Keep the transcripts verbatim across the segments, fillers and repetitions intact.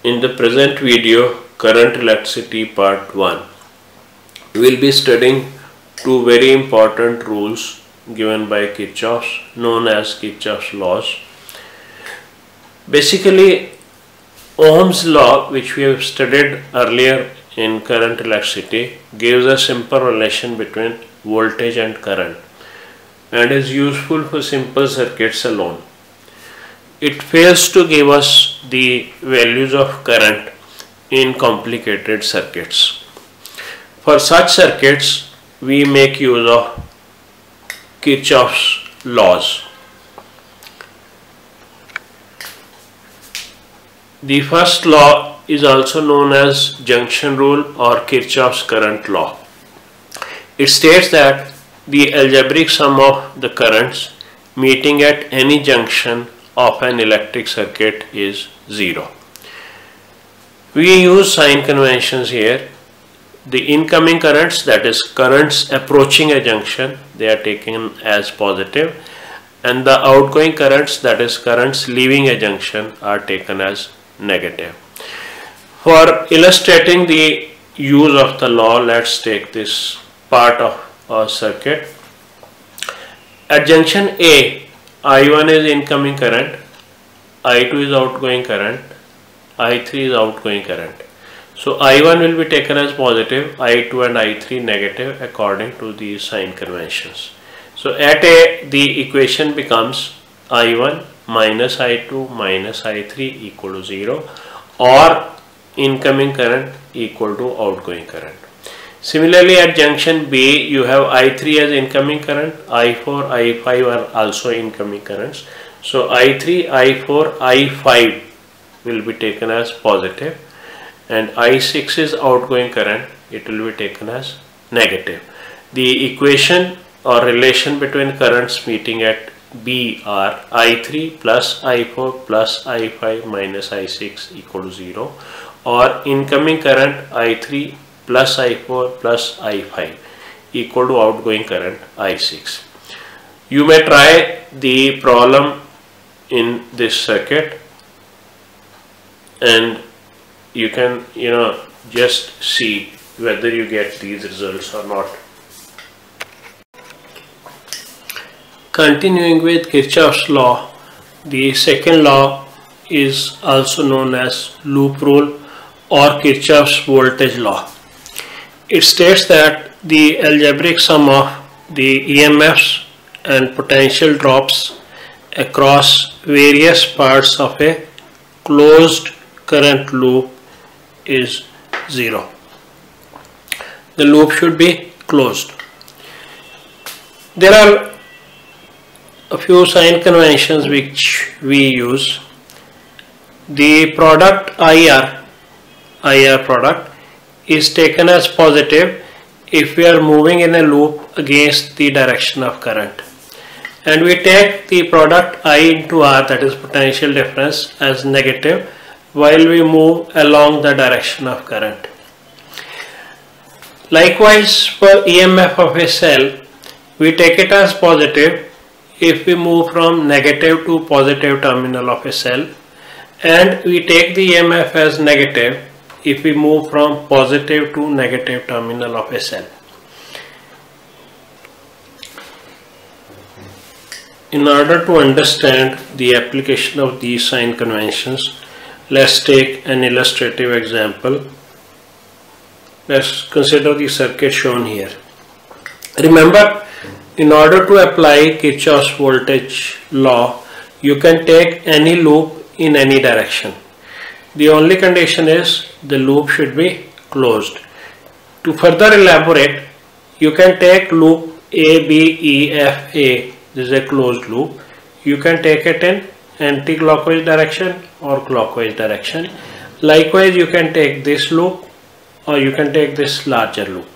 In the present video, current electricity part one, we will be studying two very important rules given by Kirchhoff's, known as Kirchhoff's laws. Basically, Ohm's law, which we have studied earlier in current electricity, gives a simple relation between voltage and current and is useful for simple circuits alone. It fails to give us the values of current in complicated circuits. For such circuits, we make use of Kirchhoff's laws. The first law is also known as junction rule or Kirchhoff's current law. It states that the algebraic sum of the currents meeting at any junction of an electric circuit is zero. We use sign conventions here. The incoming currents, that is currents approaching a junction, they are taken as positive, and the outgoing currents, that is currents leaving a junction, are taken as negative. For illustrating the use of the law, let's take this part of a circuit. At junction A, I one is incoming current, I two is outgoing current, I three is outgoing current. So I one will be taken as positive, I two and I three negative according to the sign conventions. So at A, the equation becomes I one minus I two minus I three equal to zero, or incoming current equal to outgoing current. Similarly, at junction B, you have I three as incoming current, I four, I five are also incoming currents. So I three, I four, I five will be taken as positive, and I six is outgoing current, it will be taken as negative. The equation or relation between currents meeting at B are I three plus I four plus I five minus I six equal to zero, or incoming current I three plus I four plus I five equal to outgoing current I six. You may try the problem in this circuit and you can, you know, just see whether you get these results or not. Continuing with Kirchhoff's law, the second law is also known as loop rule or Kirchhoff's voltage law. It states that the algebraic sum of the E M Fs and potential drops across various parts of a closed current loop is zero. The loop should be closed. There are a few sign conventions which we use. The product I R, I R product, is taken as positive if we are moving in a loop against the direction of current, and we take the product I into R, that is potential difference, as negative while we move along the direction of current. Likewise, for E M F of a cell, we take it as positive if we move from negative to positive terminal of a cell, and we take the E M F as negative if we move from positive to negative terminal of a cell. In order to understand the application of these sign conventions, let's take an illustrative example. Let's consider the circuit shown here. Remember, in order to apply Kirchhoff's voltage law, you can take any loop in any direction. The only condition is the loop should be closed. To further elaborate, you can take loop A, B, E, F, A. This is a closed loop. You can take it in anti-clockwise direction or clockwise direction. Likewise, you can take this loop or you can take this larger loop.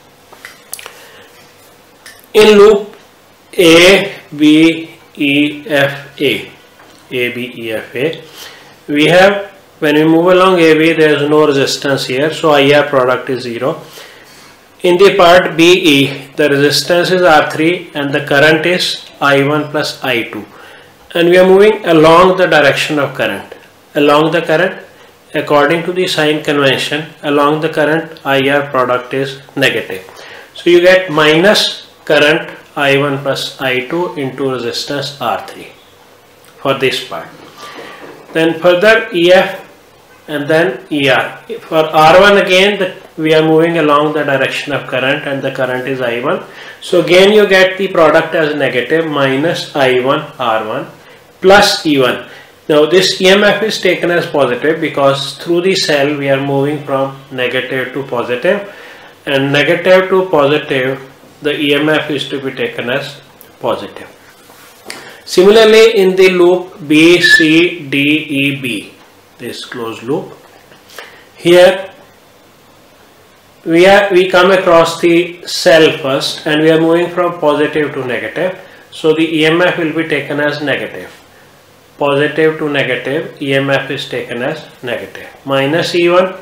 In loop A, B, E, F, A, A, B, E, F, A, we have, when we move along A B, there is no resistance here, so I R product is zero. In the part B E, the resistance is R three and the current is I one plus I two, and we are moving along the direction of current, along the current, according to the sign convention, along the current I R product is negative. So you get minus current I one plus I two into resistance R three for this part. Then further E F and then E R. For R one again, the, we are moving along the direction of current and the current is I one. So again you get the product as negative minus I one R one plus E one. Now this E M F is taken as positive because through the cell we are moving from negative to positive, and negative to positive the E M F is to be taken as positive. Similarly in the loop B C D E B, this closed loop, here we are we come across the cell first and we are moving from positive to negative, so the E M F will be taken as negative. Positive to negative, E M F is taken as negative minus E one,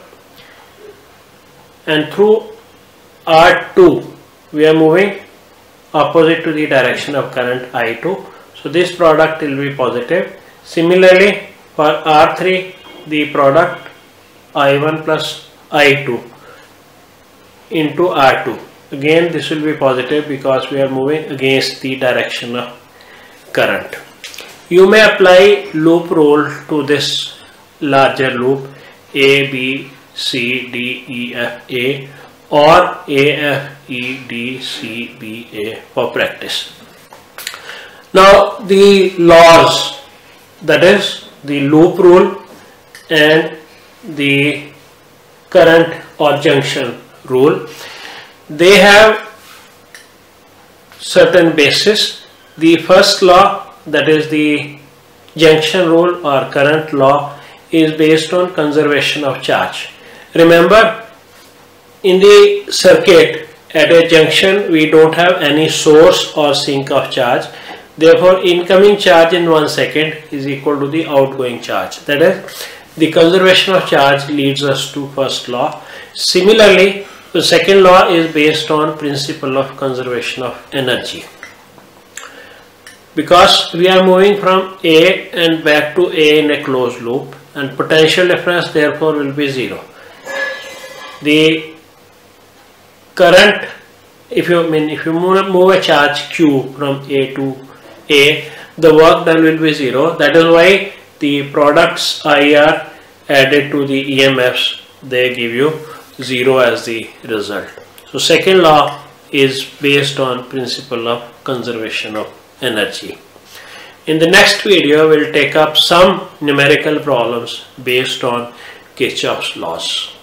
and through R two we are moving opposite to the direction of current I two, so this product will be positive. Similarly for R three, the product I one plus I two into R two, again this will be positive because we are moving against the direction of current. You may apply loop rule to this larger loop A, B, C, D, E, F, A, or A, F, E, D, C, B, A for practice. Now the laws, that is the loop rule and the current or junction rule, they have certain basis. The first law, that is the junction rule or current law, is based on conservation of charge. Remember, in the circuit at a junction we don't have any source or sink of charge, therefore incoming charge in one second is equal to the outgoing charge. That is, the conservation of charge leads us to first law. Similarly, the second law is based on principle of conservation of energy. Because we are moving from A and back to A in a closed loop, and potential difference therefore will be zero. The current, if you mean if you move, move a charge Q from A to A, the work done will be zero. That is why the products I R added to the E M Fs, they give you zero as the result. So second law is based on principle of conservation of energy. In the next video, we'll take up some numerical problems based on Kirchhoff's laws.